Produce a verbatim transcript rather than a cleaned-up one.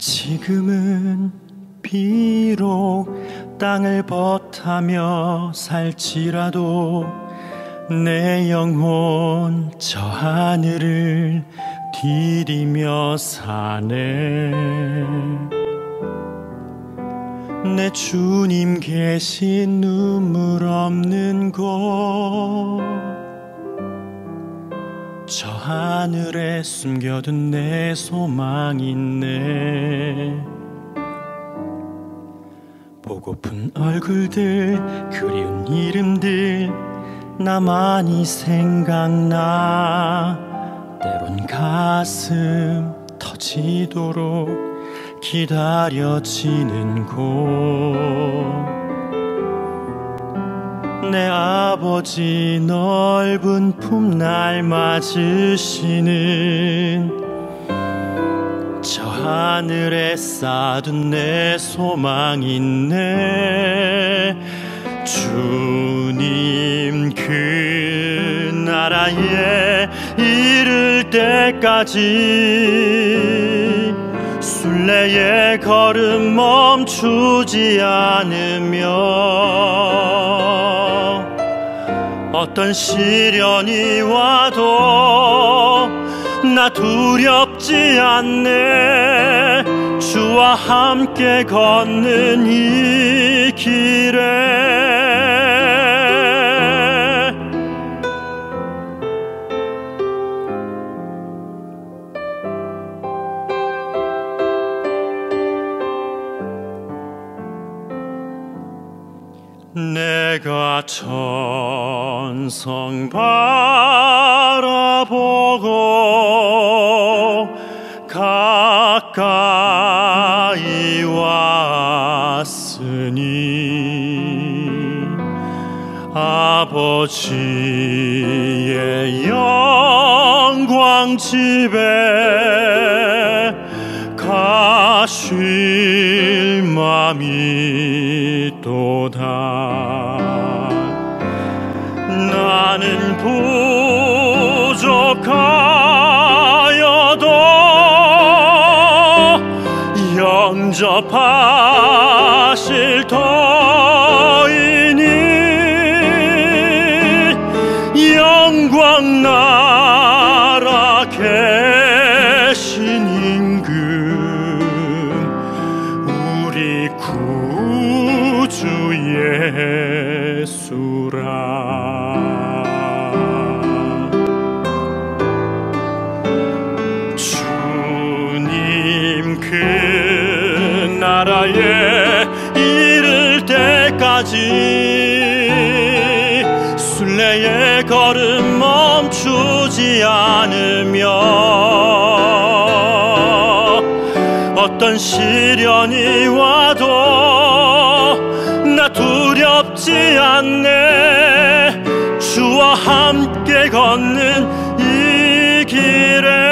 지금은 비록 땅을 벗하며 살지라도 내 영혼 저 하늘을 디디며 사네. 내 주님 계신 눈물 없는 곳, 저 하늘에 숨겨둔 내 소망 있네. 보고픈 얼굴들, 그리운 이름들 나만이 생각나. 때론 가슴 터지도록 기다려지는 곳, 내 아버지 넓은 품 날 맞으시는 저 하늘에 쌓아둔 내 소망 있네. 주님 그 나라에 이를 때까지 순례의 걸음 멈추지 않으며, 어떤 시련이 와도 나 두렵지 않네. 주와 함께 걷는 이 길에 내가 천성 바라보고 가까이 왔으니 아버지의 영광 집에 가실 맘이 또다. 나는 부족하여도 영접하실 터이니 영광 나라 계신 임금 우리 구주 예수라. 주님 그 나라에 이를 때까지 순례의 걸음 멈추지 않으며, 어떤 시련이 와도 나 두렵지 않네. 주와 함께 걷는 이 길에